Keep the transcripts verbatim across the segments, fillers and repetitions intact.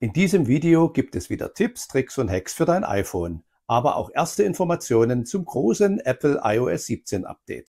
In diesem Video gibt es wieder Tipps, Tricks und Hacks für dein iPhone, aber auch erste Informationen zum großen Apple i O S siebzehn Update.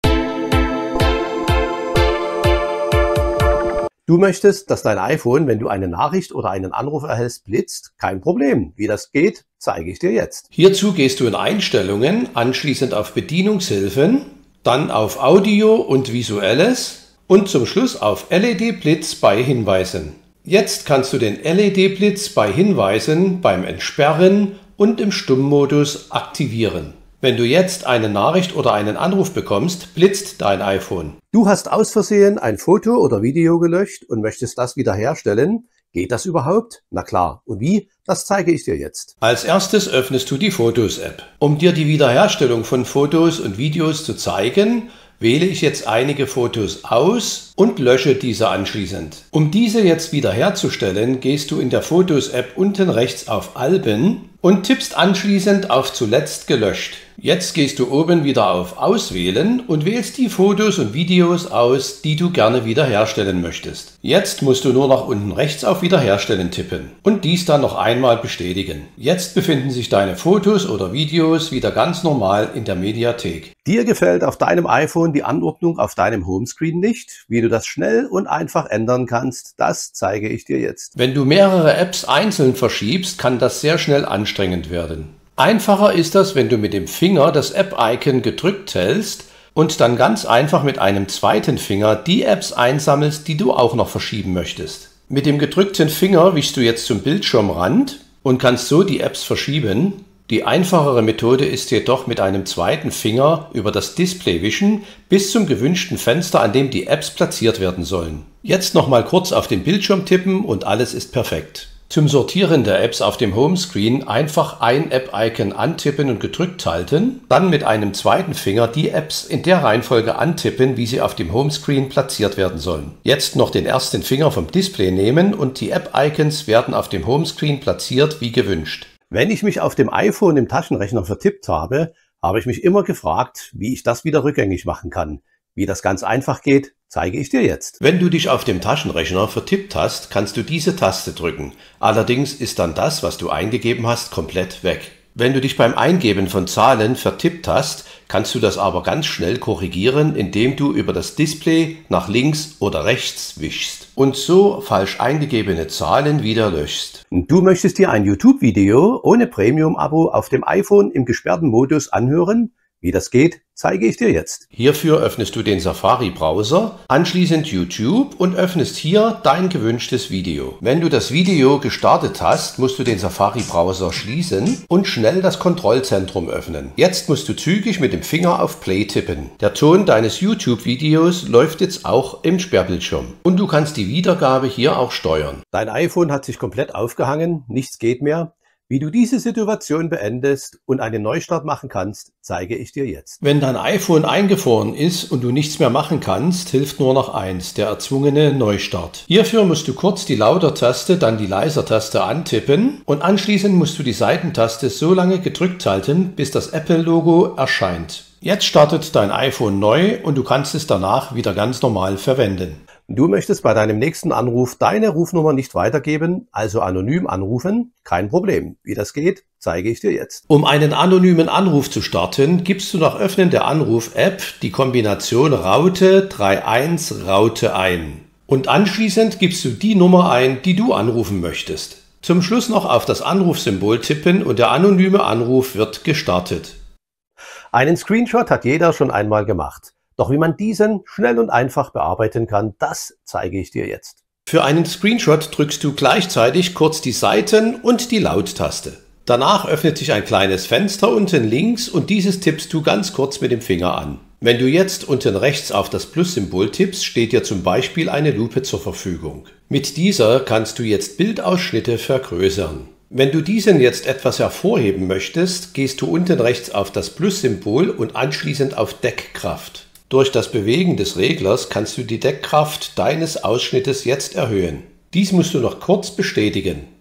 Du möchtest, dass dein iPhone, wenn du eine Nachricht oder einen Anruf erhältst, blitzt? Kein Problem. Wie das geht, zeige ich dir jetzt. Hierzu gehst du in Einstellungen, anschließend auf Bedienungshilfen, dann auf Audio und Visuelles und zum Schluss auf L E D-Blitz bei Hinweisen. Jetzt kannst du den L E D-Blitz bei Hinweisen beim Entsperren und im Stummmodus aktivieren. Wenn du jetzt eine Nachricht oder einen Anruf bekommst, blitzt dein iPhone. Du hast aus Versehen ein Foto oder Video gelöscht und möchtest das wiederherstellen. Geht das überhaupt? Na klar. Und wie? Das zeige ich dir jetzt. Als erstes öffnest du die Fotos-App. Um dir die Wiederherstellung von Fotos und Videos zu zeigen, wähle ich jetzt einige Fotos aus und lösche diese anschließend. Um diese jetzt wiederherzustellen, gehst du in der Fotos-App unten rechts auf Alben und tippst anschließend auf Zuletzt gelöscht. Jetzt gehst du oben wieder auf Auswählen und wählst die Fotos und Videos aus, die du gerne wiederherstellen möchtest. Jetzt musst du nur nach unten rechts auf Wiederherstellen tippen und dies dann noch einmal bestätigen. Jetzt befinden sich deine Fotos oder Videos wieder ganz normal in der Mediathek. Dir gefällt auf deinem iPhone die Anordnung auf deinem Homescreen nicht? Wie du das schnell und einfach ändern kannst, das zeige ich dir jetzt. Wenn du mehrere Apps einzeln verschiebst, kann das sehr schnell anstrengend werden. Einfacher ist das, wenn du mit dem Finger das App-Icon gedrückt hältst und dann ganz einfach mit einem zweiten Finger die Apps einsammelst, die du auch noch verschieben möchtest. Mit dem gedrückten Finger wischst du jetzt zum Bildschirmrand und kannst so die Apps verschieben. Die einfachere Methode ist jedoch mit einem zweiten Finger über das Display wischen bis zum gewünschten Fenster, an dem die Apps platziert werden sollen. Jetzt nochmal kurz auf den Bildschirm tippen und alles ist perfekt. Zum Sortieren der Apps auf dem Homescreen einfach ein App-Icon antippen und gedrückt halten, dann mit einem zweiten Finger die Apps in der Reihenfolge antippen, wie sie auf dem Homescreen platziert werden sollen. Jetzt noch den ersten Finger vom Display nehmen und die App-Icons werden auf dem Homescreen platziert wie gewünscht. Wenn ich mich auf dem iPhone im Taschenrechner vertippt habe, habe ich mich immer gefragt, wie ich das wieder rückgängig machen kann. Wie das ganz einfach geht, zeige ich dir jetzt. Wenn du dich auf dem Taschenrechner vertippt hast, kannst du diese Taste drücken. Allerdings ist dann das, was du eingegeben hast, komplett weg. Wenn du dich beim Eingeben von Zahlen vertippt hast, kannst du das aber ganz schnell korrigieren, indem du über das Display nach links oder rechts wischst und so falsch eingegebene Zahlen wieder löschst. Du möchtest dir ein YouTube-Video ohne Premium-Abo auf dem iPhone im gesperrten Modus anhören? Wie das geht, zeige ich dir jetzt. Hierfür öffnest du den Safari-Browser, anschließend YouTube und öffnest hier dein gewünschtes Video. Wenn du das Video gestartet hast, musst du den Safari-Browser schließen und schnell das Kontrollzentrum öffnen. Jetzt musst du zügig mit dem Finger auf Play tippen. Der Ton deines YouTube-Videos läuft jetzt auch im Sperrbildschirm und du kannst die Wiedergabe hier auch steuern. Dein iPhone hat sich komplett aufgehangen, nichts geht mehr. Wie du diese Situation beendest und einen Neustart machen kannst, zeige ich dir jetzt. Wenn dein iPhone eingefroren ist und du nichts mehr machen kannst, hilft nur noch eins, der erzwungene Neustart. Hierfür musst du kurz die Lauter-Taste, dann die Leiser-Taste antippen und anschließend musst du die Seitentaste so lange gedrückt halten, bis das Apple-Logo erscheint. Jetzt startet dein iPhone neu und du kannst es danach wieder ganz normal verwenden. Du möchtest bei deinem nächsten Anruf deine Rufnummer nicht weitergeben, also anonym anrufen? Kein Problem. Wie das geht, zeige ich dir jetzt. Um einen anonymen Anruf zu starten, gibst du nach Öffnen der Anruf-App die Kombination Raute drei eins Raute ein. Und anschließend gibst du die Nummer ein, die du anrufen möchtest. Zum Schluss noch auf das Anrufsymbol tippen und der anonyme Anruf wird gestartet. Einen Screenshot hat jeder schon einmal gemacht. Doch wie man diesen schnell und einfach bearbeiten kann, das zeige ich dir jetzt. Für einen Screenshot drückst du gleichzeitig kurz die Seiten- und die Laut-Taste. Danach öffnet sich ein kleines Fenster unten links und dieses tippst du ganz kurz mit dem Finger an. Wenn du jetzt unten rechts auf das Plus-Symbol tippst, steht dir zum Beispiel eine Lupe zur Verfügung. Mit dieser kannst du jetzt Bildausschnitte vergrößern. Wenn du diesen jetzt etwas hervorheben möchtest, gehst du unten rechts auf das Plus-Symbol und anschließend auf Deckkraft. Durch das Bewegen des Reglers kannst du die Deckkraft deines Ausschnittes jetzt erhöhen. Dies musst du noch kurz bestätigen.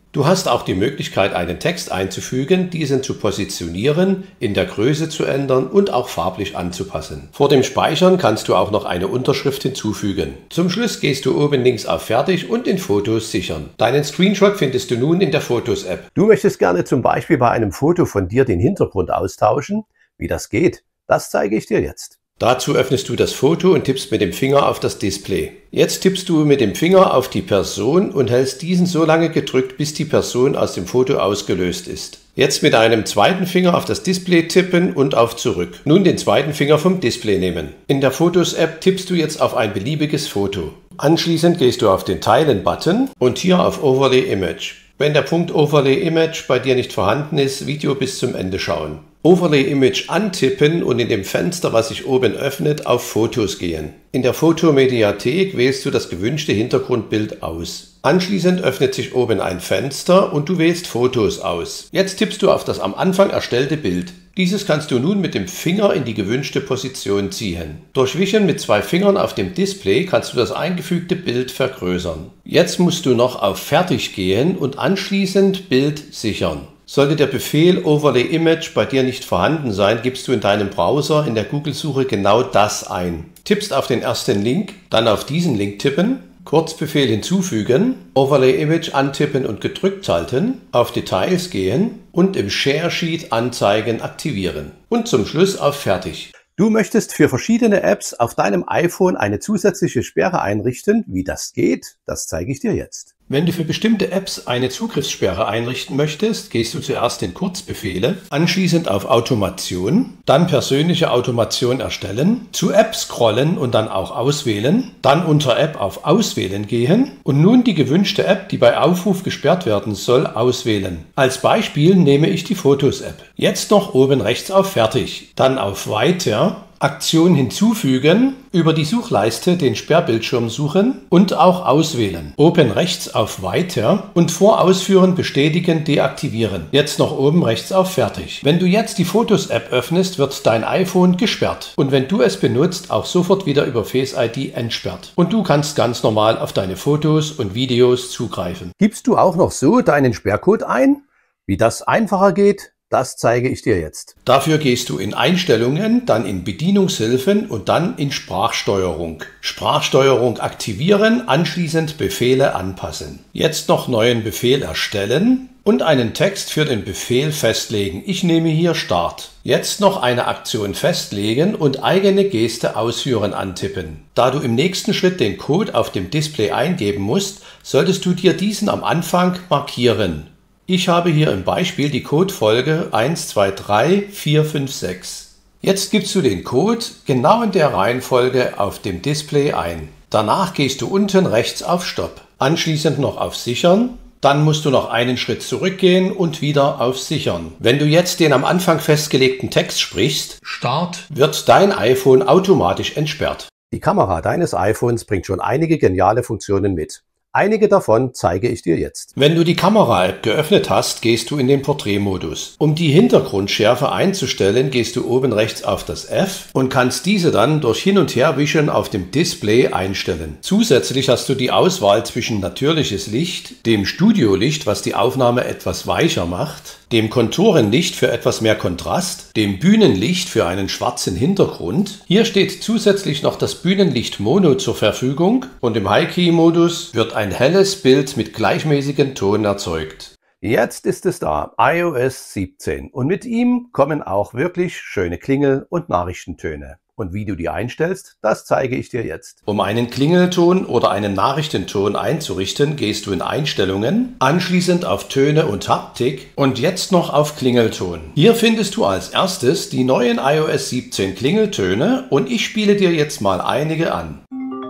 Du hast auch die Möglichkeit, einen Text einzufügen, diesen zu positionieren, in der Größe zu ändern und auch farblich anzupassen. Vor dem Speichern kannst du auch noch eine Unterschrift hinzufügen. Zum Schluss gehst du oben links auf Fertig und in Fotos sichern. Deinen Screenshot findest du nun in der Fotos-App. Du möchtest gerne zum Beispiel bei einem Foto von dir den Hintergrund austauschen. Wie das geht, das zeige ich dir jetzt. Dazu öffnest du das Foto und tippst mit dem Finger auf das Display. Jetzt tippst du mit dem Finger auf die Person und hältst diesen so lange gedrückt, bis die Person aus dem Foto ausgelöst ist. Jetzt mit einem zweiten Finger auf das Display tippen und auf Zurück. Nun den zweiten Finger vom Display nehmen. In der Fotos-App tippst du jetzt auf ein beliebiges Foto. Anschließend gehst du auf den Teilen-Button und hier auf Overlay Image. Wenn der Punkt Overlay Image bei dir nicht vorhanden ist, Video bis zum Ende schauen. Overlay Image antippen und in dem Fenster, was sich oben öffnet, auf Fotos gehen. In der Fotomediathek wählst du das gewünschte Hintergrundbild aus. Anschließend öffnet sich oben ein Fenster und du wählst Fotos aus. Jetzt tippst du auf das am Anfang erstellte Bild. Dieses kannst du nun mit dem Finger in die gewünschte Position ziehen. Durch Wischen mit zwei Fingern auf dem Display kannst du das eingefügte Bild vergrößern. Jetzt musst du noch auf Fertig gehen und anschließend Bild sichern. Sollte der Befehl Overlay Image bei dir nicht vorhanden sein, gibst du in deinem Browser in der Google-Suche genau das ein. Tippst auf den ersten Link, dann auf diesen Link tippen, Kurzbefehl hinzufügen, Overlay Image antippen und gedrückt halten, auf Details gehen und im Share Sheet Anzeigen aktivieren. Und zum Schluss auf Fertig. Du möchtest für verschiedene Apps auf deinem iPhone eine zusätzliche Sperre einrichten. Wie das geht, das zeige ich dir jetzt. Wenn du für bestimmte Apps eine Zugriffssperre einrichten möchtest, gehst du zuerst in Kurzbefehle, anschließend auf Automation, dann persönliche Automation erstellen, zu App scrollen und dann auch auswählen, dann unter App auf Auswählen gehen und nun die gewünschte App, die bei Aufruf gesperrt werden soll, auswählen. Als Beispiel nehme ich die Fotos-App. Jetzt noch oben rechts auf Fertig, dann auf Weiter, Aktion hinzufügen, über die Suchleiste den Sperrbildschirm suchen und auch auswählen. Oben rechts auf Weiter und vor Ausführen bestätigen, deaktivieren. Jetzt noch oben rechts auf Fertig. Wenn du jetzt die Fotos-App öffnest, wird dein iPhone gesperrt. Und wenn du es benutzt, auch sofort wieder über Face I D entsperrt. Und du kannst ganz normal auf deine Fotos und Videos zugreifen. Gibst du auch noch so deinen Sperrcode ein? Wie das einfacher geht, das zeige ich dir jetzt. Dafür gehst du in Einstellungen, dann in Bedienungshilfen und dann in Sprachsteuerung. Sprachsteuerung aktivieren, anschließend Befehle anpassen. Jetzt noch neuen Befehl erstellen und einen Text für den Befehl festlegen. Ich nehme hier Start. Jetzt noch eine Aktion festlegen und eigene Geste ausführen antippen. Da du im nächsten Schritt den Code auf dem Display eingeben musst, solltest du dir diesen am Anfang markieren. Ich habe hier im Beispiel die Codefolge eins, zwei, drei, vier, fünf, sechs. Jetzt gibst du den Code genau in der Reihenfolge auf dem Display ein. Danach gehst du unten rechts auf Stopp, anschließend noch auf Sichern. Dann musst du noch einen Schritt zurückgehen und wieder auf Sichern. Wenn du jetzt den am Anfang festgelegten Text sprichst, Start, wird dein iPhone automatisch entsperrt. Die Kamera deines iPhones bringt schon einige geniale Funktionen mit. Einige davon zeige ich dir jetzt. Wenn du die Kamera-App geöffnet hast, gehst du in den Porträtmodus. Um die Hintergrundschärfe einzustellen, gehst du oben rechts auf das F und kannst diese dann durch Hin- und Herwischen auf dem Display einstellen. Zusätzlich hast du die Auswahl zwischen natürliches Licht, dem Studiolicht, was die Aufnahme etwas weicher macht, dem Konturenlicht für etwas mehr Kontrast, dem Bühnenlicht für einen schwarzen Hintergrund. Hier steht zusätzlich noch das Bühnenlicht Mono zur Verfügung und im High-Key-Modus wird ein helles Bild mit gleichmäßigem Ton erzeugt. Jetzt ist es da, i O S siebzehn, und mit ihm kommen auch wirklich schöne Klingel- und Nachrichtentöne. Und wie du die einstellst, das zeige ich dir jetzt. Um einen Klingelton oder einen Nachrichtenton einzurichten, gehst du in Einstellungen, anschließend auf Töne und Haptik und jetzt noch auf Klingelton. Hier findest du als erstes die neuen i O S siebzehn Klingeltöne und ich spiele dir jetzt mal einige an.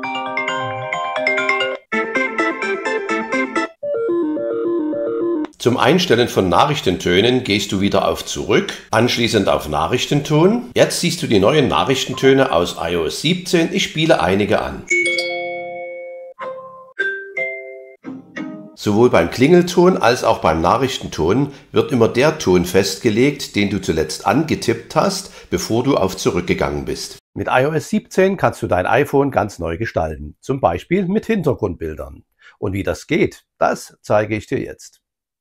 Zum Einstellen von Nachrichtentönen gehst du wieder auf Zurück, anschließend auf Nachrichtenton. Jetzt siehst du die neuen Nachrichtentöne aus i O S siebzehn. Ich spiele einige an. Sowohl beim Klingelton als auch beim Nachrichtenton wird immer der Ton festgelegt, den du zuletzt angetippt hast, bevor du auf Zurück gegangen bist. Mit i O S siebzehn kannst du dein iPhone ganz neu gestalten, zum Beispiel mit Hintergrundbildern. Und wie das geht, das zeige ich dir jetzt.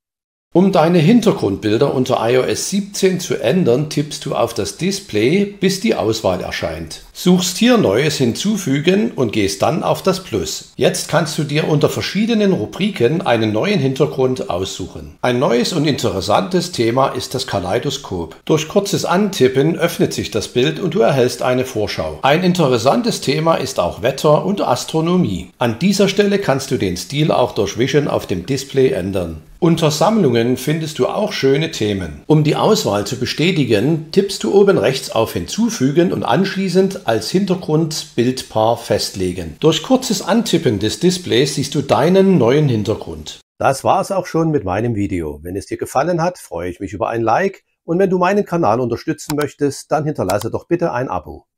Um deine Hintergrundbilder unter i O S siebzehn zu ändern, tippst du auf das Display, bis die Auswahl erscheint. Suchst hier Neues hinzufügen und gehst dann auf das Plus. Jetzt kannst du dir unter verschiedenen Rubriken einen neuen Hintergrund aussuchen. Ein neues und interessantes Thema ist das Kaleidoskop. Durch kurzes Antippen öffnet sich das Bild und du erhältst eine Vorschau. Ein interessantes Thema ist auch Wetter und Astronomie. An dieser Stelle kannst du den Stil auch durch Vision auf dem Display ändern. Unter Sammlungen findest du auch schöne Themen. Um die Auswahl zu bestätigen, tippst du oben rechts auf Hinzufügen und anschließend als Hintergrundbildpaar festlegen. Durch kurzes Antippen des Displays siehst du deinen neuen Hintergrund. Das war's auch schon mit meinem Video. Wenn es dir gefallen hat, freue ich mich über ein Like und wenn du meinen Kanal unterstützen möchtest, dann hinterlasse doch bitte ein Abo.